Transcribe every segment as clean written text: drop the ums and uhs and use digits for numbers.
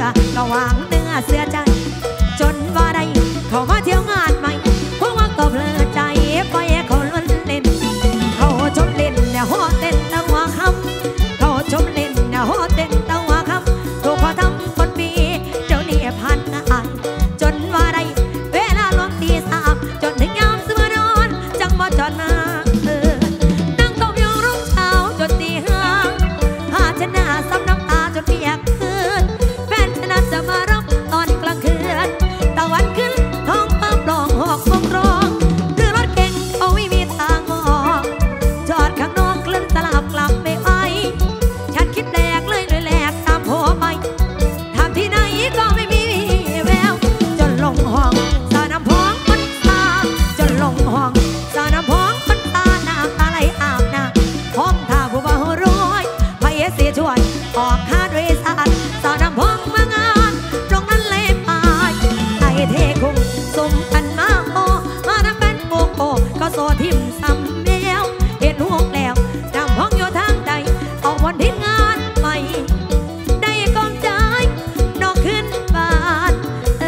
ก็วางเนื้อเสือใจจนว่าได้เขามาเที่ยวงานใหม่พวกว่าก็เพลิดใจไปเขาล้วนเล่นเขาชมเล่นเนี่ยหัวเต้นตะหัวคำเขาชมเล่นเนี่ยหัวเต้นตะหัวคำถูกพอทำคนปีเจ้านี่ผ่านงานจนว่าได้เวลาลงตีสามจนถึงยามซื้อนอนจังบ่จอดมานั่งต้มยองรุ่งเช้าจนตีห้าหาชนะซ้ำน้ำตาจนเปียกคืนแฟนชนะจะมารับตอนกลางคืนตะวันขึ้นท้องฟ้าปล่องหอกมองตรองคือรถเก่งเขาไม่มีทางออกจอดข้างนอกคลื่นสลับกลับไม่ไปฉันคิดแหลกเลยแหลกตามหัวไปทำที่ไหนก็ไม่มีแววจนลงห้องสาน้ำพองมันตาจนลงห้องสาน้ำพองมันตาน้ำตาไหลอาบน้ำห้องท่าผู้บ่าวรวยพยเสียช่วยออกค่าโดยสารสาน้ำพองมางานตรงนั้นเลยไปไอเทคุงสมกันมาโอมาทำเป็นโกโก้ก็โซทิมซ้ำแมวเห็นห่วงแล้วนำห้องอยู่ทางใดเอาวันทิ้งงานใหม่ได้กองใจนอกขึ้นบ้าน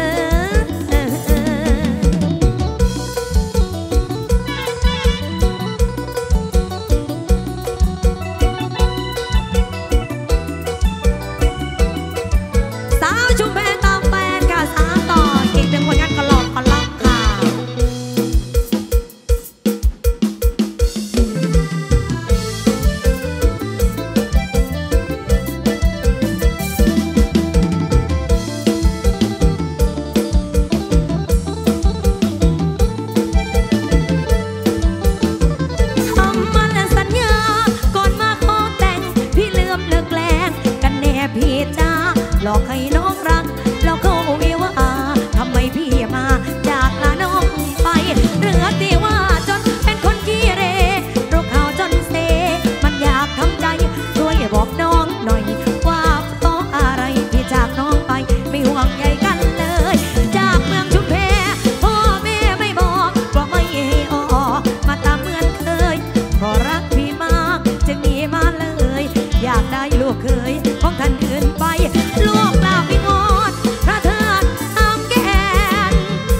สาวชุมแพตามแฟนค่ะสาวต่ออีกหนึ่งผลงานก็หลอกก็ล็อกค่ะทำมันและสัญญาก่อนมาขอแต่งพี่ลืมเลิกแกล้งกันแน่พี่จ้าหลอกให้น้องรักแล้วเขาวิวาทำไมพี่มาจากลาน้องไปเรือตีว่าจนเป็นคนขี้เรรูปข่าวจนเซมันอยากทำใจช่วยบอกน้องหน่อยว่าเพราะอะไรพี่จากน้องไปไม่ห่วงใยกันเลยจากเมืองชุมแพพ่อแม่ไม่บอกว่าไม่ให้ออกมาตามเหมือนเคยเพราะรักพี่มากจึงหนีมาเลยอยากได้ลูกเคยของท่านอื่นไปลูกลาพี่งอนพระเถิดตามแกน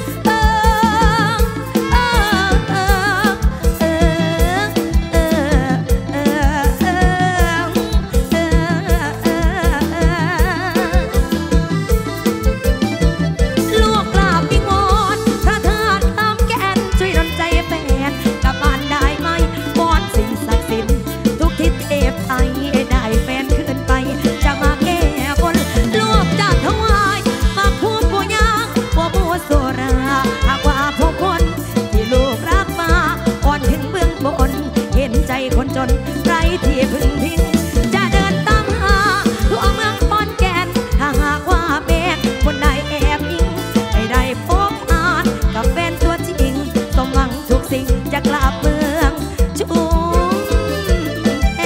ลูกกราบวิงวอนพระเถิดตามแกนช่วยดลใจแฟนกลับบ้านได้ไหมวอนสิ่งศักดิ์สิทธิ์ทุกทิศเทพไทยได้แฟนขึ้นไปจะมาแก้บนลูกจากถวายมาคู่ผู้ยากว่าผู้สุราหากว่าผู้คนที่ลูกรักมาอ่อนถึงเบื้องบนเห็นใจคนจนไรที่พึ่งพิงจะเดินตามหาทั่วเมืองขอนแก่นถ้าหากว่าแม่คนใดแอบอิงไม่ได้พบอ่านกับแฟนตัวจริงสมหวังทุกสิ่งจะกลับเมืองชุมแพ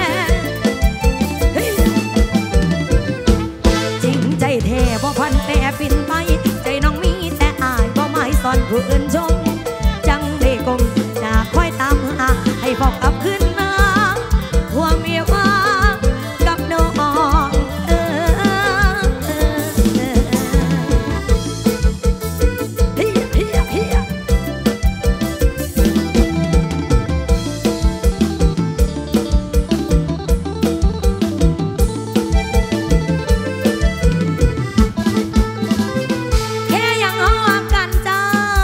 จริงใจแท้บ่พันแต่ปินไปใจน้องมีแต่อายบ่หมายซ่อนผู้อื่นชมจังได้กลมหน้าคอยตามหาให้บอกกลับขึ้นมาห่วงเมียว่ากับน้องเฮียเฮียเฮียแค่ยังหอมกันจ้า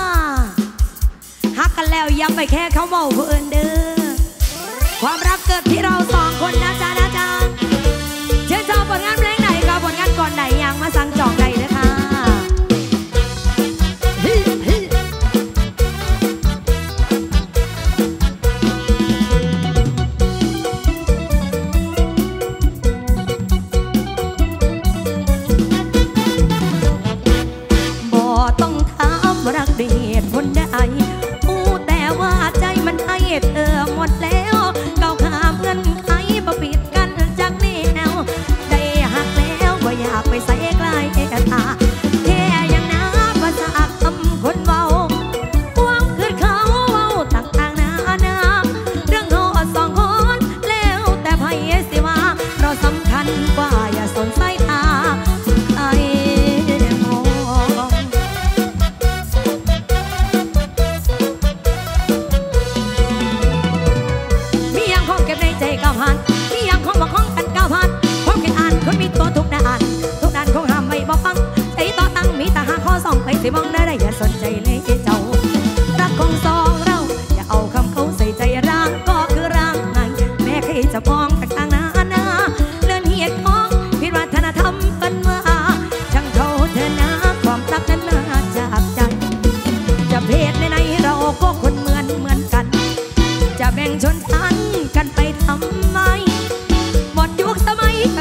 ฮักกันแล้วยังไปแค่เขาเมาผู้อื่นเด้อความรักเกิดที่เราสองคนนะจ๊ะนะจ๊ะเชื่อชอบผลงานเพลงไหนก็ผลงานก่อนไหนยังมาสั่งจองได้เลยค่ะต้องถามรักด้วยเหตุผลใดอู้แต่ว่าใจมันให้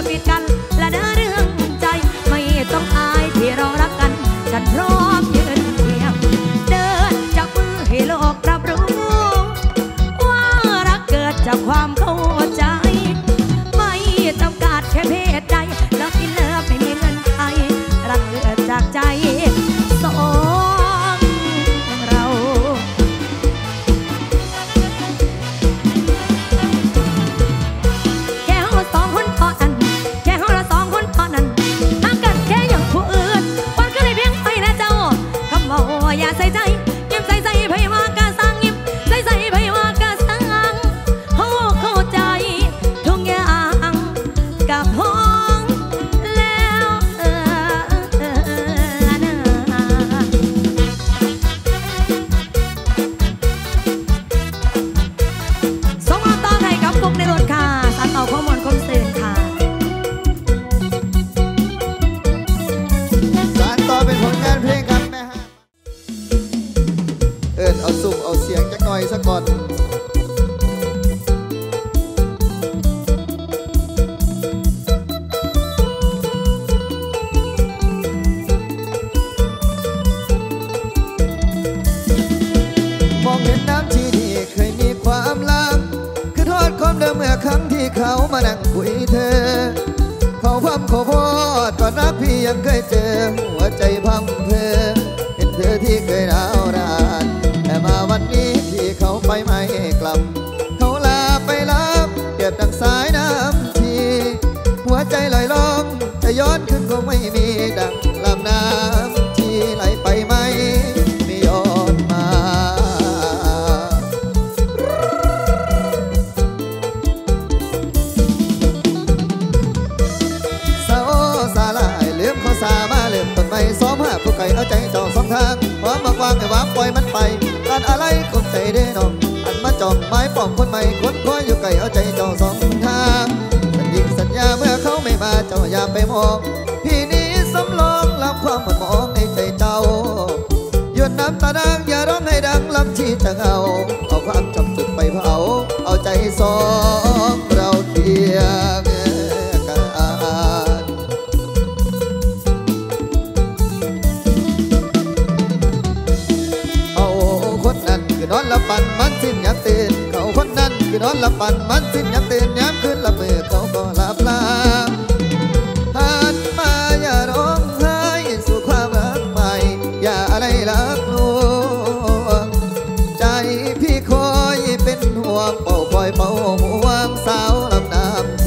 ปิดกันและเดินเรื่องใจไม่ต้องอายที่เรารักกันฉันพร้อมยืนเคียงเดินจับมือให้โลกรับรู้ว่ารักเกิดจากความเข้าใจไม่จำกัดแค่เพศใดแล้วที่เลิฟไม่มีเงินไขรักเกิดจากใจสองเราแค่เราสองคนพอนั้นแค่เราสองคนพอนั้นห่างกันแค่อย่างผู้อื่นวันก็เลยเพียงไปนะเจ้าคำว่าอย่าใส่ใจยิ้มใส่ใจไผว่ากะสั่งยิ้มใส่ใจไผว่ากะสั่งเข้าใจทุกอย่างกับพ้องแล้วส่งเอาต่อให้กับพวกในรถค่ะตัดต่อข้อมูลคมสื่อค่ะสานต่อเป็นผลงานเพลงครับแม่ฮะเอาสุกเอาเสียงจักหน่อยสักก่อนมองเห็นน้ำที่นี่เคยมีความลับคือทอดความเดิมเมื่อครั้งที่เขามานั่งคุยเธอเขาพัมเขาพอดก่อนรักพี่ยังเคยเจอหัวใจพังเพอเห็นเธอที่เคยดาวดานแต่มาวันนี้ที่เขาไปไม่กลับเขาลาไปรับเก็บดังสายน้ำทีหัวใจลอยล่องจะย้อนขึ้นคงไม่มีดังลำน้ำที่ไหลไปไม่ย้อนมาสาวสาลายลืมเขาสามาลืมต้นไม้ซ้อมหาผู้ไก่เอาใจเจ้าสองทางพร้อมมาวางให้วางปล่อยมันไปการอะไรคนใจได้น้องอันมาจองไม้ป้องคนใหม่คนคอยอยู่ไก่เอาใจเจ้าสองทางฉันยิงสัญญาเมื่อเขาไม่มาเจ้าอย่าไปมองพี่นี้สำรองรับความมันมองในใจเจ้าหยดน้ำตาดังอย่าร้องให้ดังลำชีจะเอาความจำจุดไปเผาเอาใจสองเราเคียงกันเอาคนนั้นคือนอนละปันมันสิ้นยักตื่นเขาคนนั้นคือนอนละปันมันสิ้นยักตื่นย้ำขึ้นละเมื่อเขาก็หลับลาหันมาอย่าร้องไห้สู่ความรักใหม่อย่าอะไรรักลวงใจพี่คอยเป็นห่วงเป่าคอยเป่าห่วงสาวลำน้ำ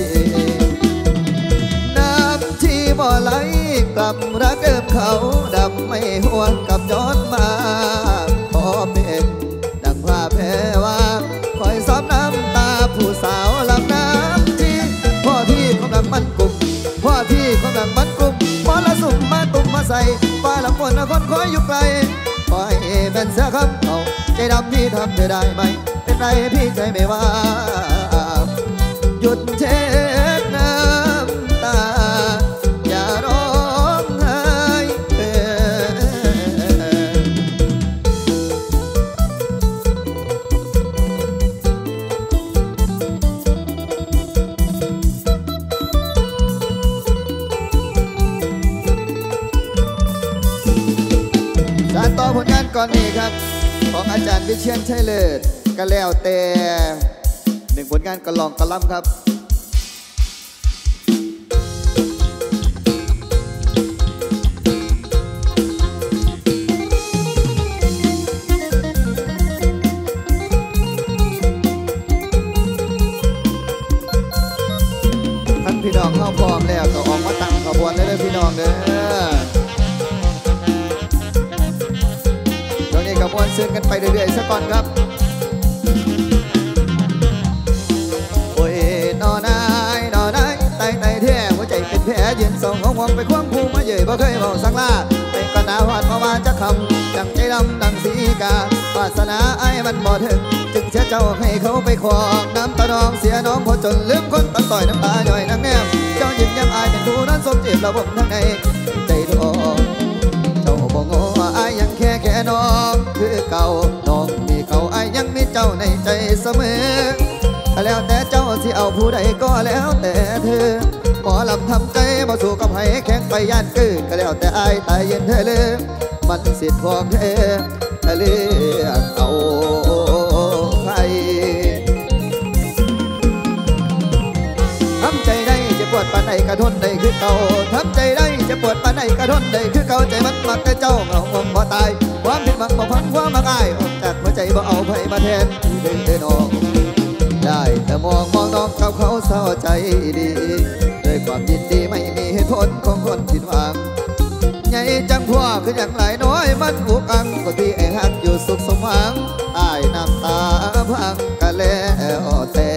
ที่บ่ไหลกลับรักเดิมเขาดำไม่ห่วงกับย้อนมาขอเป็นดังว่าแพ้ว่าคอยซ้ำน้ำตาผู้สาวลำน้ำที่พ่อที่กำลังมันกลุ่มพ่อที่กำลังมันกลุ่มพอละสุ่มมาตุ่มมาใส่ฟ้าละฝนละคนคอยอยู่ไกลคอยเป็นเสื้อคำเขาใจดำที่ทำเธอได้ไหมเป็นไรพี่ใจไม่ว่าหยุดเช็ดน้ำตาอย่าร้องไห้สานต่อผลงานก่อนนี้ครับของอาจารย์วิเชียรชัยเลิศก็แล้วแต่หนึ่งผลงานกระลองกระลำครับท่านพี่น้องเข้าพร้อมแล้วก็ออกมาตั้งขบวนได้เลยพี่น้องเด้อตอนนี้ขบวนเชิญกันไปเรื่อยๆสักก่อนครับโอ้ยนอนายไต่แท้หัวใจเป็นแผลยืนส่องห้องไปคว้างภูมาเย่ยบ่เคยบอกสักลาไปก็หนาวหอดมาว่าจะคำดังใจดำดังสีกาวาสนาไอ้มันบ่ถึงจึงเสียเจ้าให้เขาไปขวางน้ำตาน้องเสียน้องพอจนลืมคนตัดต่อยน้ำตาหน่อยนังแนมเจ้ายิ้มยังอายเป็นผู้นั้นสมจีบระบบทั้งในใจทองเจ้าบ่งออายยังแค่น้องคือเก่าน้องมีเขาอายยังมีเจ้าในใจเสมอแล้วแต่เจ้าที่เอาผู้ใดก็แล้วแต่เธอหมออลำทำใจมาสู่กับให้แข็งไปย่านกือก็แล้วแต่อายตายเย็นเธอเลยมันสิทธิ์ของเธอเลือกเอาใครทำใจได้จะปวดปานใดกระทนได้คือเก่าทำใจได้จะปวดปานใดกระทนได้คือเก่าใจมันมักแต่เจ้าเงางงบ่ตายความผิดหวังบ่พังความมักอายออกจากหัวใจบ่เอาไผมาแทนเดินออกได้แต่มองน้องกับเขาเศร้าใจดีด้วยความยินดีไม่มีเหตุผลของคนผิดหวังใหญ่จังพ่อคืออย่างไรน้อยมันอุกอังคนที่ไอ้หักอยู่สุขสมหวังอายน้ำตาพังกันแล้วแต่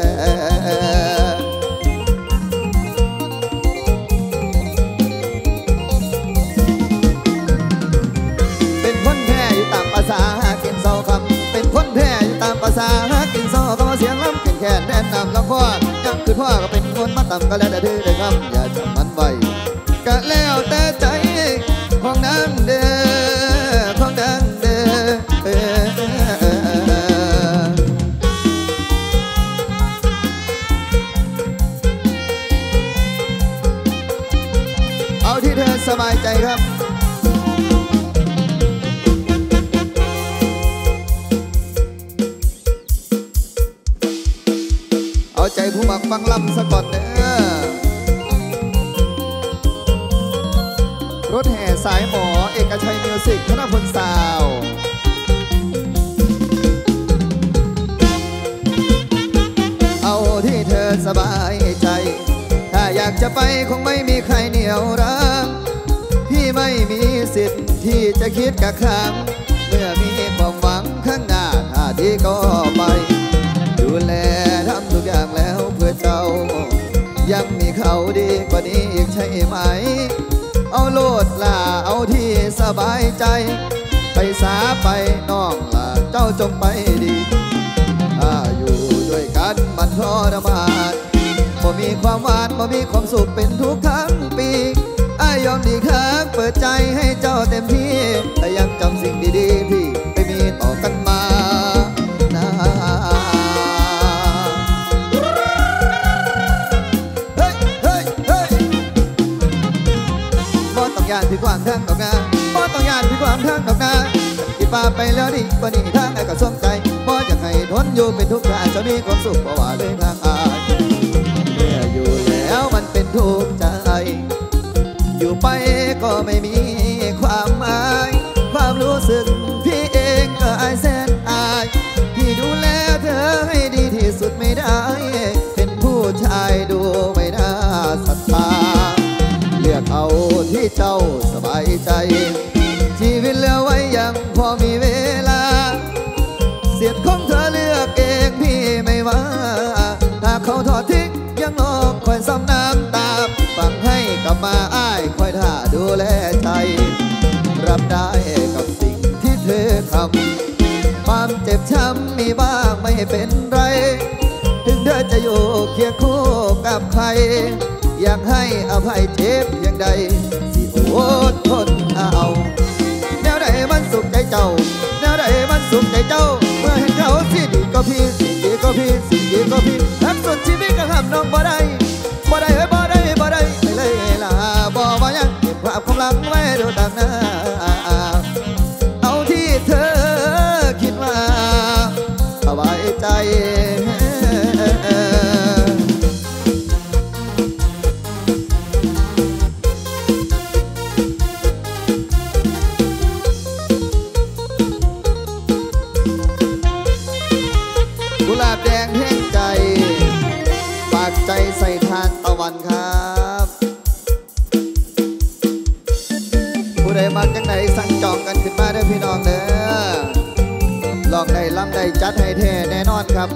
เป็นคนแพ้อยู่ตามภาษาหากินเศร้าคำเป็นคนแพ้อยู่ตามภาษาหากินเศร้าก็มาเสียงล้ำแค่แนะนำลำพ่อยังคือพ่อก็เป็นคนมาต่ำก็แล้วแต่ดื้อได้คำอย่าจำมันไว้ก็แล้วแต่ใจของนางเด้อของนางเด้อเอาที่เธอสบายใจครับเอาใจผู้มักฟังลำสะก่อนเด้อรถแห่สายหมอเอกชัยมิวสิกธนพลสาวเอาที่เธอสบายใจถ้าอยากจะไปคงไม่มีใครเหนี่ยวรั้งพี่ไม่มีสิทธิ์ที่จะคิดกักขังเมื่อมีความหวังข้างหน้าถ้าดีก็ไปดูแลทำทุกอย่างแล้วเพื่อเจ้ายังมีเขาดีกว่านี้อีกใช่ไหมเอาโลดล่ะเอาที่สบายใจไปสาไปน้องล่ะเจ้าจงไปดีถ้าอยู่ด้วยกันมันทรมานบ่มีความหวานบ่มีความสุขเป็นทุกทั้งปีอ้ายยอมดีครับเปิดใจให้เจ้าเต็มที่แต่ยังจำสิ่งดีๆที่ไปมีต่อกันมานะย่านพี่ความทางดอกนาบ่ต้องย่านพี่ความทางดอกนาที่ป่าไปแล้วดีกว่านี้ทางไอ้ก็สมใจบ่อยากให้ทนอยู่เป็นทุกข์ถ้าจะมีความสุขเพราะว่าเลยทางอายเมื่ออยู่แล้วมันเป็นทุกข์ใจอยู่ไปก็ไม่มีความหมายความรู้สึกพี่เองก็อายแสนอายที่ดูแลเธอให้ดีที่สุดไม่ได้เป็นผู้ชายดูไม่น่าศรัทธาเลือกเอาที่เจ้าสบายใจชีวิตเหลือไว้ยังพอมีเวลาเสียดของเธอเลือกเองพี่ไม่ว่าหากเขาทอดทิ้งยังลองคอยซ้ำน้ำตาฟังให้กลับมาอ้ายคอยท่าดูแลใจรับได้กับสิ่งที่เธอทำความเจ็บช้ำมีบ้างไม่เป็นไรถึงเธอจะอยู่เคียงคู่กับใครอยากให้อภัยเจ็บอย่างใดสิอดทนเอาแนวใดมันสุขใจเจ้าแนวใดมันสุขใจเจ้าเมื่อเห็นเขาสิดีก็พี่สิดีก็พี่สิดีก็พี่ทั้งสุดชีวิตก็ห้ามน้องบ่ได้บ่ได้บ่ได้บ่ได้ไม่เลยล่ะบ่ว่ายังเก็บความกำลังไว้ดูต่างหน้าเอาที่เธอคิดว่าสบายใจกุหลาบแดงแห้งใจปากใจใส่ทานตะวันครับผู้ใดมาจังไหนสั่งจองกันขึ้นมาเด้อพี่น้องเด้อลองได้ล้ำได้จัดให้แท้แน่นอนครับ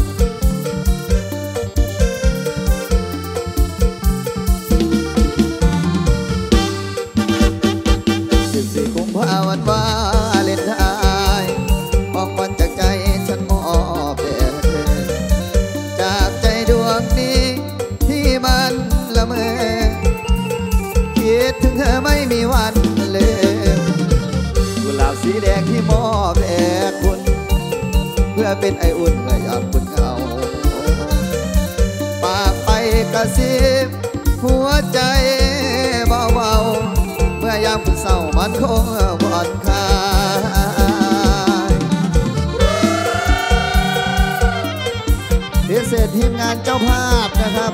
14 กุมภาพันธ์วันวาเลนไทน์ของวันจากใจฉันมอบแด่เธอจากใจดวงนี้ที่มันละเมอคิดถึงเธอไม่มีวันลืมกุหลาบสีแดงที่มอบแด่คุณเพื่อเป็นไออุ่นเมื่อยามคุณเหงาปากไปกระซิบหัวใจเบาๆเมื่อยามคุณเศร้ามันคงผ่อนคลายพิเศษทีมงานเจ้าภาพนะครับ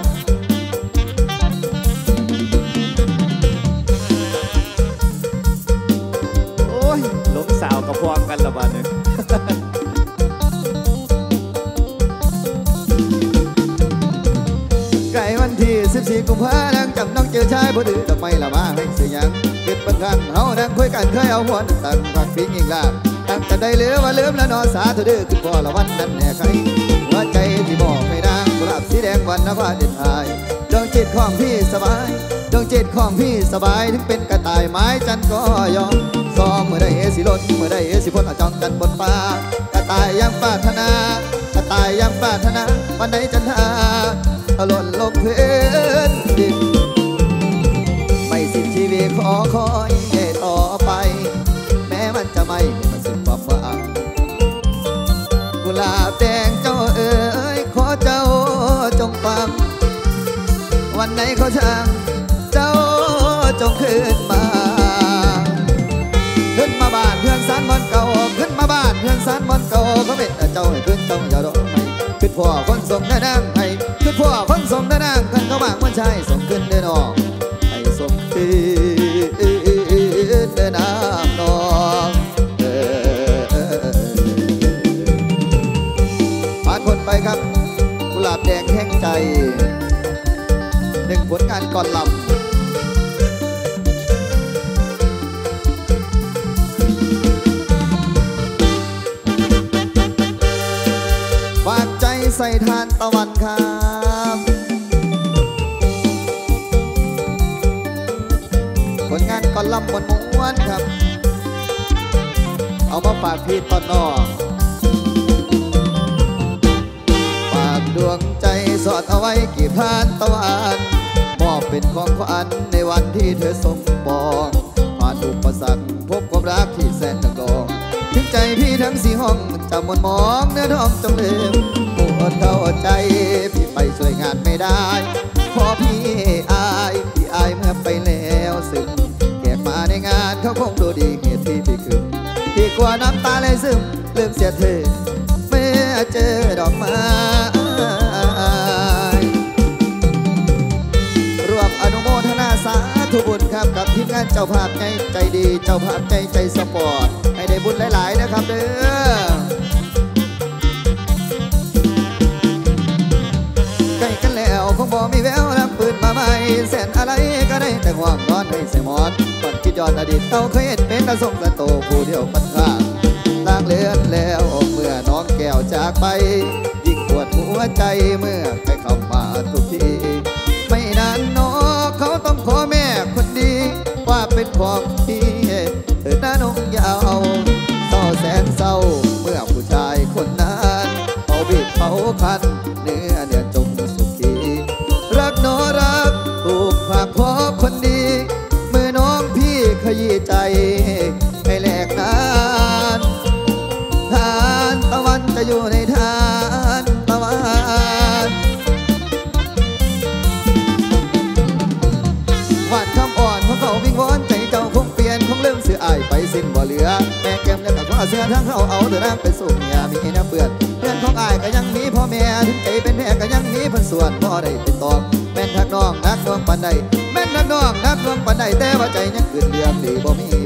โอ้ยหลงสาวกับพวงกันละบาดเนี่ยไก่วันที่14 กุมภาพันธ์จำน้องเจอชายบ่ดื้อดอกไม้ละมาให้เสียยังเกิดบางครั้งเฮาดังคุยกันเคยเอาหัวตั้งพักปิ้งอีกลาตั้งแต่ได้เหลือว่าลืมแล้วนอสาธุดื้อคือพ่อละวันนั้นแน่ใครหัวใจที่บอกไม่นางกุหลาบสีแดงวันนภาเด็ดหายดวงจิตของพี่สบายดวงจิตของพี่สบายถึงเป็นกระต่ายไม้จันก็ยอมซ้อมเมื่อใดสิล้นเมื่อใดสิพ้นเอาจ้องกันบนฟ้ากระต่ายยังปรารถนากระต่ายยังปรารถนาวันไหนจันทราหล่นลงพื้นดินไม่สิ้นชีวิตขอคอยต่อไปแม้มันจะไม่มาสิ้นความหวังกุหลาบแดงเจ้าเอ๋ยขอเจ้าจงฟังวันไหนเขาช่างเจ้าจงขึ้นมาขึ้นมาบ้านเพื่อนสานมันเก่าขึ้นมาบ้านเพื่อนสานมันเก่าเขาเป็นเจ้าให้ขึ้นเจ้าอย่าดอกไม้ขึ้นพ่อคนส่งได้นั่งให้ขึ้นพ่อคนส่งได้นั่งกันเขาบางวันชายส่งขึ้นได้นองให้ส่งขึ้นได้น้ำนองผ่านคนไปครับกุหลาบแดงแห้งใจหนึ่งผลงานก่อนลำฝากใจใส่ทานตะวันครับผลงานก่อนลำบนม้วนครับเอามาฝากพี่ตอนนอกฝากดวงใจสอดเอาไว้กี่พานตะวันมอบเป็นของขวัญในวันที่เธอสมปองผ่านอุปสรรคพบความรักที่แสนดังดองถึงใจพี่ทั้ง4 ห้องจะมนมองเนื้อทองจงลืมปวดเข้าใจพี่ไปช่วยงานไม่ได้พอพี่อายเมื่อไปแล้วซึมแขกมาในงานเขาคงดูดีเหตุที่พี่ขึ้นพี่กลัวน้ำตาเลยซึมลืมเสียเธอเมื่อเจอดอกไม้รวมอนุโมทนาสาธุบุญครับกับทีมงานเจ้าภาพใจดีเจ้าภาพใจสปอร์ตให้ได้บุญหลายๆนะครับเด้อใกล้กันแล้วคงบอกมีแววรับปืนมาใหม่แสนอะไรก็ได้แต่ห่วงนอนให้ใส่หมอนก่อนคิดย้อนอดีตเราเคยเห็นเป็นตาส่งกระโตผู้เดียวกันข้างล้างเลือนแล้วเมื่อน้องแก้วจากไปยิ่งปวดหัวใจเมื่อใครเข้ามาทุกทีไม่นานน้องเขาต้องขอแม่คนดีว่าเป็นของพี่หน้านงยาวเศร้าแสนเศร้าเมื่อผู้ชายคนนั้นเขาบีบเขาคันเนื้อจงสุขีรักน้อรักถูกฝากพ่อคนดีเมื่อน้องพี่ขยี้ใจให้แลกนานทานตะวันจะอยู่ในทานตะวันหวานคำอ่อนของเขาวิงวอนใจเจ้าคงเปลี่ยนคงเริ่มเสืออายไปสิ้นบ่เหลือแม่แก้มแล้วก็ข้อเสื้อทั้งเขาเอาเดินน้ำไปสู่เมียมีน้ำเปื่อนเพื่อนของอายก็ยังมีพ่อแม่ถึงใจเป็นแม่ก็ยังมีพันส่วนพ่อได้เป็นตองแม่นทักน้องนักดวงปันใดแม่นทักน้องนักดวงปันใดแต่ว่าใจยังอื่นเรื่องดีบ่มี